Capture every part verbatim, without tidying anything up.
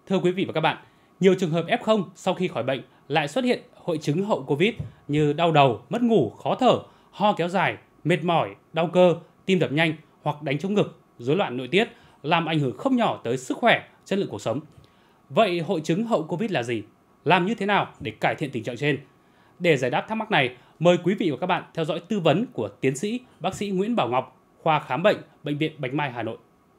Thưa quý vị và các bạn, nhiều trường hợp ép không sau khi khỏi bệnh lại xuất hiện hội chứng hậu Covid như đau đầu, mất ngủ, khó thở, ho kéo dài, mệt mỏi, đau cơ, tim đập nhanh hoặc đánh trống ngực, rối loạn nội tiết, làm ảnh hưởng không nhỏ tới sức khỏe, chất lượng cuộc sống. Vậy hội chứng hậu Covid là gì? Làm như thế nào để cải thiện tình trạng trên? Để giải đáp thắc mắc này, mời quý vị và các bạn theo dõi tư vấn của tiến sĩ bác sĩ Nguyễn Bảo Ngọc, khoa khám bệnh, Bệnh viện Bạch Mai Hà Nội.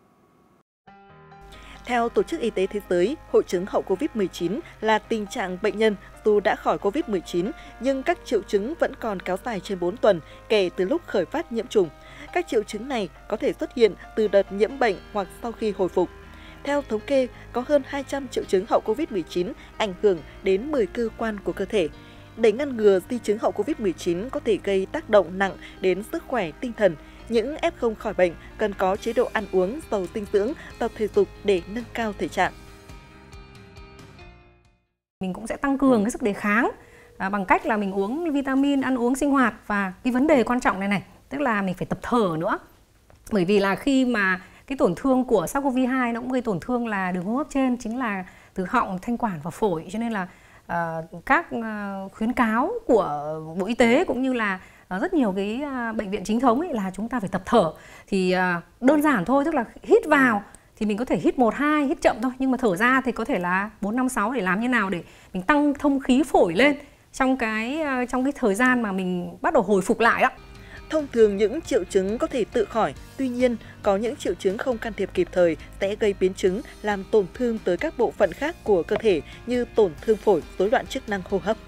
Theo Tổ chức Y tế Thế giới, hội chứng hậu Covid mười chín là tình trạng bệnh nhân dù đã khỏi Covid mười chín nhưng các triệu chứng vẫn còn kéo dài trên bốn tuần kể từ lúc khởi phát nhiễm trùng. Các triệu chứng này có thể xuất hiện từ đợt nhiễm bệnh hoặc sau khi hồi phục. Theo thống kê, có hơn hai trăm triệu chứng hậu Covid mười chín ảnh hưởng đến mười cơ quan của cơ thể. Để ngăn ngừa di chứng hậu Covid mười chín có thể gây tác động nặng đến sức khỏe tinh thần, những ép không khỏi bệnh cần có chế độ ăn uống giàu dinh dưỡng, tập thể dục để nâng cao thể trạng. Mình cũng sẽ tăng cường cái sức đề kháng à, bằng cách là mình uống vitamin, ăn uống sinh hoạt, và cái vấn đề quan trọng này này, tức là mình phải tập thở nữa. Bởi vì là khi mà cái tổn thương của SARS-xê o vê hai nó cũng gây tổn thương là đường hô hấp trên, chính là từ họng, thanh quản và phổi, cho nên là uh, các uh, khuyến cáo của Bộ Y tế cũng như là uh, rất nhiều cái uh, bệnh viện chính thống ấy là chúng ta phải tập thở. Thì uh, đơn giản thôi, tức là hít vào thì mình có thể hít một, hai, hít chậm thôi, nhưng mà thở ra thì có thể là bốn, năm, sáu, để làm như nào để mình tăng thông khí phổi lên trong cái uh, trong cái thời gian mà mình bắt đầu hồi phục lại đó. Thông thường những triệu chứng có thể tự khỏi, tuy nhiên có những triệu chứng không can thiệp kịp thời sẽ gây biến chứng làm tổn thương tới các bộ phận khác của cơ thể như tổn thương phổi, rối loạn chức năng hô hấp.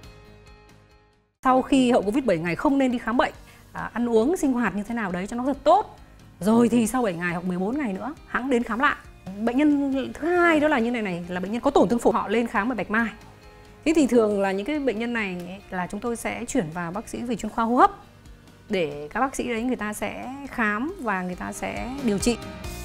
Sau khi hậu Covid bảy ngày không nên đi khám bệnh, à, ăn uống, sinh hoạt như thế nào đấy cho nó thật tốt. Rồi thì sau bảy ngày hoặc mười bốn ngày nữa hẵng đến khám lại. Bệnh nhân thứ hai đó là như này này là bệnh nhân có tổn thương phổi, họ lên khám ở Bạch Mai. Thế thì thường là những cái bệnh nhân này là chúng tôi sẽ chuyển vào bác sĩ về chuyên khoa hô hấp, để các bác sĩ đấy người ta sẽ khám và người ta sẽ điều trị.